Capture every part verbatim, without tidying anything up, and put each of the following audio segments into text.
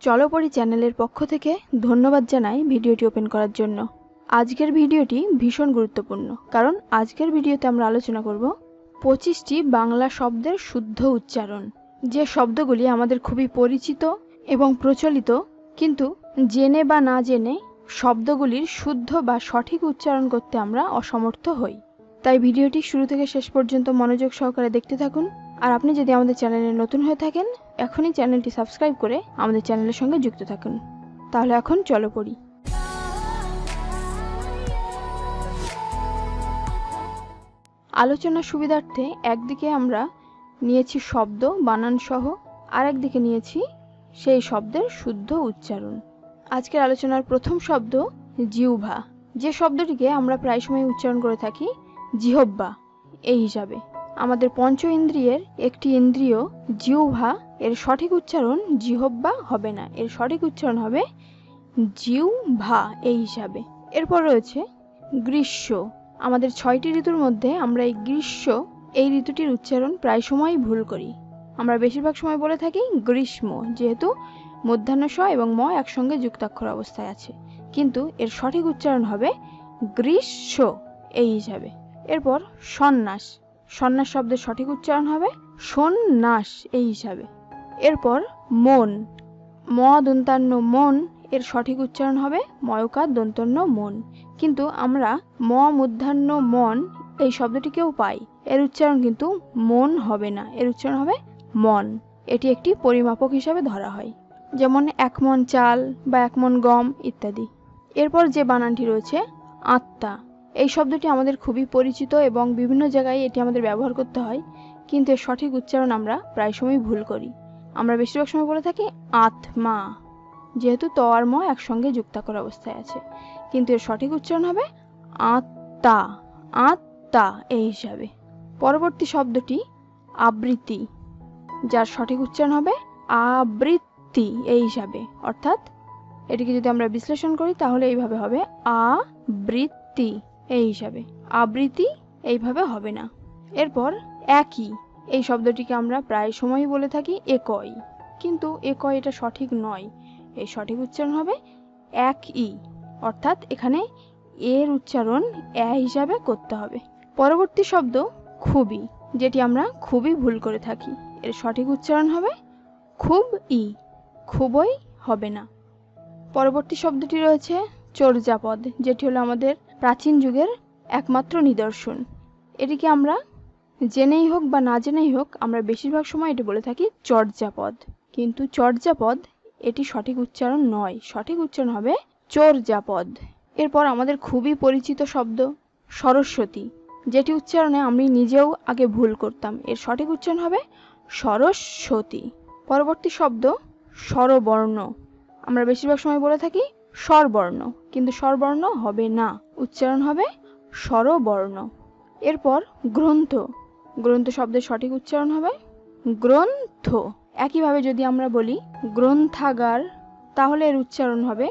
চলপরি চ্যানেলের পক্ষ থেকে ধন্যবাদ জানাই ভিডিওটি ওপেন করার জন্য। আজকের ভিডিওটি ভীষণ গুরুত্বপূর্ণ, কারণ আজকের ভিডিওতে আমরা আলোচনা করব পঁচিশটি বাংলা শব্দের শুদ্ধ উচ্চারণ, যে শব্দগুলি আমাদের খুবই পরিচিত এবং প্রচলিত, কিন্তু জেনে বা না জেনে শব্দগুলির শুদ্ধ বা সঠিক উচ্চারণ করতে আমরা অসমর্থ হই। তাই ভিডিওটি শুরু থেকে শেষ পর্যন্ত মনোযোগ সহকারে দেখতে থাকুন। আর আপনি যদি আমাদের চ্যানেলে নতুন হয়ে থাকেন, এখনই চ্যানেলটি সাবস্ক্রাইব করে আমাদের চ্যানেলের সঙ্গে যুক্ত থাকুন। তাহলে এখন চলো পড়ি। আলোচনার সুবিধার্থে একদিকে আমরা নিয়েছি শব্দ বানান সহ, আর একদিকে নিয়েছি সেই শব্দের শুদ্ধ উচ্চারণ। আজকের আলোচনার প্রথম শব্দ জিহ্বা, যে শব্দটিকে আমরা প্রায় সময় উচ্চারণ করে থাকি জিহ্বা এই হিসাবে। আমাদের পঞ্চ ইন্দ্রিয়ের একটি ইন্দ্রিয় জিহ্বা, এর সঠিক উচ্চারণ জিহ্বা হবে না, এর সঠিক উচ্চারণ হবে জিহ্বা এই হিসাবে। এরপর রয়েছে গ্রীষ্ম। আমাদের ছয়টি ঋতুর মধ্যে আমরা এই গ্রীষ্ম এই ঋতুটির উচ্চারণ প্রায় সময়ই ভুল করি। আমরা বেশিরভাগ সময় বলে থাকি গ্রীষ্ম, যেহেতু মধ্যাহ্ন স এবং ম একসঙ্গে যুক্তাক্ষর অবস্থায় আছে, কিন্তু এর সঠিক উচ্চারণ হবে গ্রীষ্ম এই হিসাবে। এরপর সন্ন্যাস, সন্ন্যাস শব্দের সঠিক উচ্চারণ হবে সন্ন্যাস এই হিসাবে। এরপর মন, ম দন্তান্ন মন, এর সঠিক উচ্চারণ হবে ময়কার দন্তন্য মন, কিন্তু আমরা ম মূর্ধন্য মন এই শব্দটিকেও পাই, এর উচ্চারণ কিন্তু মন হবে না, এর উচ্চারণ হবে মন। এটি একটি পরিমাপক হিসাবে ধরা হয়, যেমন এক মন চাল বা এক মন গম ইত্যাদি। এরপর যে বানানটি রয়েছে আত্মা, এই শব্দটি আমাদের খুবই পরিচিত এবং বিভিন্ন জায়গায় এটি আমাদের ব্যবহার করতে হয়, কিন্তু এর সঠিক উচ্চারণ আমরা প্রায় সময় ভুল করি। আমরা বেশিরভাগ সময় বলে থাকি আত্মা, যেহেতু ত আর ম একসঙ্গে যুক্তাক্ষর অবস্থায় আছে, কিন্তু এর সঠিক উচ্চারণ হবে আত্মা, আত্মা এই হিসাবে। পরবর্তী শব্দটি আবৃত্তি, যার সঠিক উচ্চারণ হবে আবৃত্তি এই হিসাবে। অর্থাৎ এটিকে যদি আমরা বিশ্লেষণ করি তাহলে এইভাবে হবে আবৃত্তি এই হিসাবে, আবৃত্তি এইভাবে হবে না। এরপর একই, এই শব্দটিকে আমরা প্রায় সময়ই বলে থাকি একই, কিন্তু একই এটা সঠিক নয়, এর সঠিক উচ্চারণ হবে একই, অর্থাৎ এখানে এর উচ্চারণ এ হিসাবে করতে হবে। পরবর্তী শব্দ খুবই, যেটি আমরা খুবই ভুল করে থাকি, এর সঠিক উচ্চারণ হবে খুব ই, খুবই হবে না। পরবর্তী শব্দটি রয়েছে চর্যাপদ, যেটি হলো আমাদের প্রাচীন যুগের একমাত্র নিদর্শন। এটিকে আমরা জেনেই হোক বা না জেনেই হোক আমরা বেশিরভাগ সময় এটি বলে থাকি চর্যাপদ, কিন্তু চর্যাপদ এটি সঠিক উচ্চারণ নয়, সঠিক উচ্চারণ হবে চর্যাপদ। এরপর আমাদের খুবই পরিচিত শব্দ সরস্বতী, যেটি উচ্চারণে আমি নিজেও আগে ভুল করতাম, এর সঠিক উচ্চারণ হবে সরস্বতী। পরবর্তী শব্দ স্বরবর্ণ, আমরা বেশিরভাগ সময় বলে থাকি স্বরবর্ণ, কিন্তু স্বরবর্ণ হবে না, উচ্চারণ হবে স্বরবর্ণ। এরপর গ্রন্থ, গ্রন্থ শব্দের সঠিক উচ্চারণ হবে গ্রন্থ। একইভাবে যদি আমরা বলি গ্রন্থাগার, তাহলে এর উচ্চারণ হবে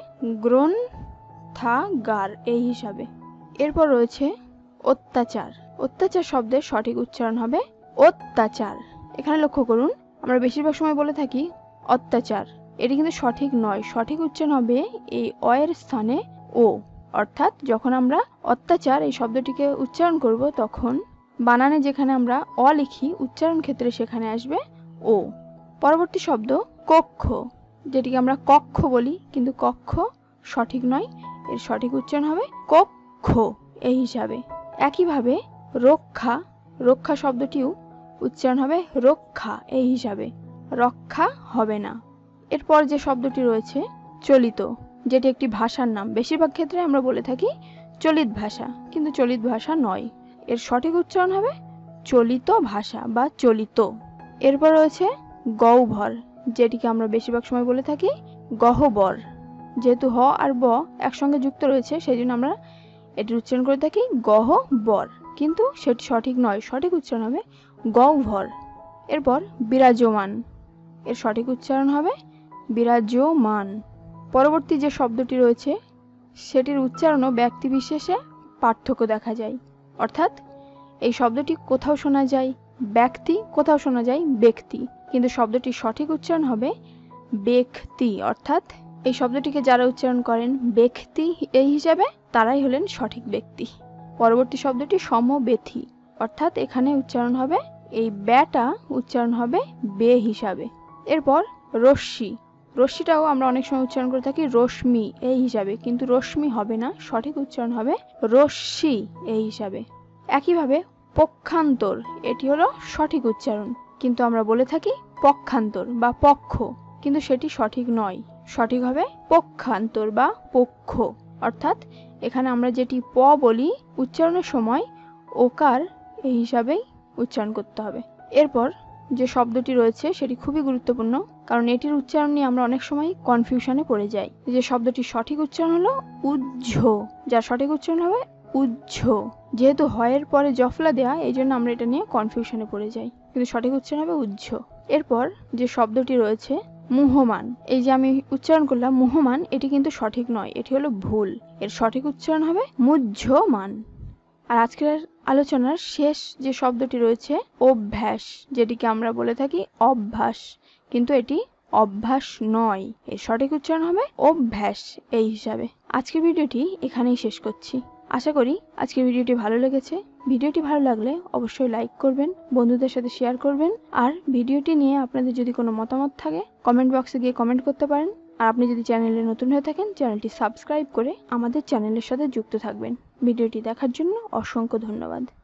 গ্রন্থাগার এই হিসাবে। এরপর রয়েছে অত্যাচার, অত্যাচার শব্দের সঠিক উচ্চারণ হবে অত্যাচার। এখানে লক্ষ্য করুন, আমরা বেশিরভাগ সময় বলে থাকি অত্যাচার, এটি কিন্তু সঠিক নয়, সঠিক উচ্চারণ হবে এই অ এর স্থানে ও, অর্থাৎ যখন আমরা অত্যাচার এই শব্দটিকে উচ্চারণ করব তখন বানানে যেখানে আমরা অ লিখি, উচ্চারণ ক্ষেত্রে সেখানে আসবে ও। পরবর্তী শব্দ কক্ষ, যেটিকে আমরা কক্ষ বলি, কিন্তু কক্ষ সঠিক নয়, এর সঠিক উচ্চারণ হবে কক্ষ এই হিসাবে। একইভাবে রক্ষা, রক্ষা শব্দটিও উচ্চারণ হবে রক্ষা এই হিসাবে, রক্ষা হবে না। এরপর যে শব্দটি রয়েছে চলিত, যেটি একটি ভাষার নাম, বেশিরভাগ ক্ষেত্রে আমরা বলে থাকি চলিত ভাষা, কিন্তু চলিত ভাষা নয়, এর সঠিক উচ্চারণ হবে চলিত ভাষা বা চলিত। এরপর রয়েছে গহ্বর, যেটিকে আমরা বেশিরভাগ সময় বলে থাকি গহ্বর, যেহেতু হ আর ব একসঙ্গে যুক্ত রয়েছে সেই জন্য আমরা এটির উচ্চারণ করে থাকি গহ্বর, কিন্তু সেটি সঠিক নয়, সঠিক উচ্চারণ হবে গহ্বর। এরপর বিরাজমান, এর সঠিক উচ্চারণ হবে বিরাজমান। পরবর্তী যে শব্দটি রয়েছে সেটির উচ্চারণ ও ব্যক্তি বিশেষে পার্থক্য দেখা যায়, অর্থাৎ এই শব্দটি কোথাও শোনা যায় ব্যক্তি, কোথাও শোনা যায় ব্যক্তি, কিন্তু শব্দটির সঠিক উচ্চারণ হবে ব্যক্তি, অর্থাৎ এই শব্দটিকে যারা উচ্চারণ করেন ব্যক্তি এই হিসাবে তারাই হলেন সঠিক ব্যক্তি। পরবর্তী শব্দটি সমবেথী, অর্থাৎ এখানে উচ্চারণ হবে এই ব্যাটা উচ্চারণ হবে বে হিসাবে। এরপর রশ্মি, রশ্মিটাও আমরা অনেক সময় উচ্চারণ করে থাকি রশ্মি এই হিসাবে, কিন্তু রশ্মি হবে না, সঠিক উচ্চারণ হবে রশ্মি এই হিসাবে। একইভাবে পক্ষান্তর, এটি হলো সঠিক উচ্চারণ, কিন্তু আমরা বলে থাকি পক্ষান্তর বা পক্ষ, কিন্তু সেটি সঠিক নয়, সঠিক হবে পক্ষান্তর বা পক্ষ। অর্থাৎ এখানে আমরা যেটি প বলি উচ্চারণের সময় ওকার এই হিসাবেই উচ্চারণ করতে হবে। এরপর যে শব্দটি রয়েছে সেটি খুবই গুরুত্বপূর্ণ, কারণ এটির উচ্চারণ নিয়ে আমরা অনেক সময় কনফিউশনে পড়ে যাই। যে শব্দটির সঠিক উচ্চারণ হলো উজ্জ, যার সঠিক উচ্চারণ হবে উজ্জ। যেহেতু হয়ের পরে জফলা দেয়া, এই জন্য আমরা এটা নিয়ে কনফিউশনে পড়ে যাই, কিন্তু সঠিক উচ্চারণ হবে উজ্জ। এরপর যে শব্দটি রয়েছে মুহমান, এই যে আমি উচ্চারণ করলাম মুহমান, এটি কিন্তু সঠিক নয়, এটি হলো ভুল, এর সঠিক উচ্চারণ হবে মুহ্যমান। আর আজকের আলোচনার শেষ যে শব্দটি রয়েছে অভ্যাস, যেটিকে আমরা বলে থাকি অভ্যাস, কিন্তু এটি অভ্যাস নয়, এর সঠিক উচ্চারণ হবে অভ্যাস এই হিসাবে। আজকের ভিডিওটি এখানেই শেষ করছি। আশা করি আজকের ভিডিওটি ভালো লেগেছে। ভিডিওটি ভালো লাগলে অবশ্যই লাইক করবেন, বন্ধুদের সাথে শেয়ার করবেন, আর ভিডিওটি নিয়ে আপনাদের যদি কোনো মতামত থাকে কমেন্ট বক্সে গিয়ে কমেন্ট করতে পারেন। আর আপনি যদি চ্যানেলে নতুন হয়ে থাকেন চ্যানেলটি সাবস্ক্রাইব করে আমাদের চ্যানেলের সাথে যুক্ত থাকবেন। ভিডিওটি দেখার জন্য অসংখ্য ধন্যবাদ।